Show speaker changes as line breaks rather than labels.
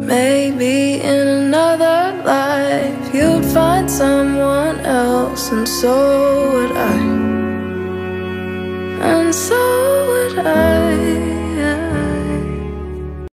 Maybe in another life you'd find someone else, and so would I. And so